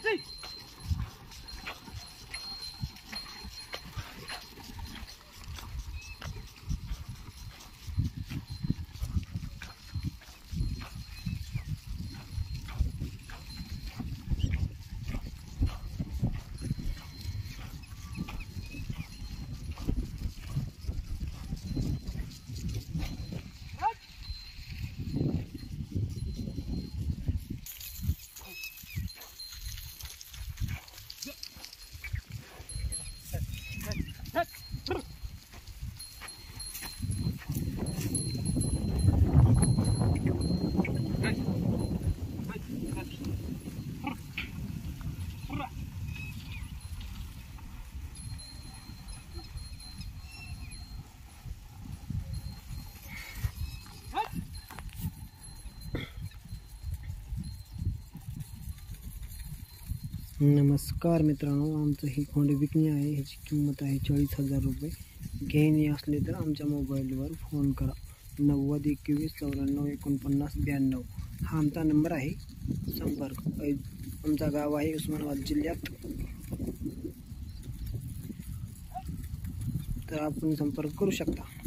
नमस्कार मित्रांनो, आमचं ही कोंडी विकणी आहे. ह्याची किंमत आहे 40,000 रुपये. घ्यायची असले तर आमच्या मोबाईलवर फोन करा 90 21 94 49 92. हा आमचा नंबर आहे. संपर्क. आमचा गाव आहे उस्मानाबाद जिल्ह्यात. तर आपण संपर्क करू शकता.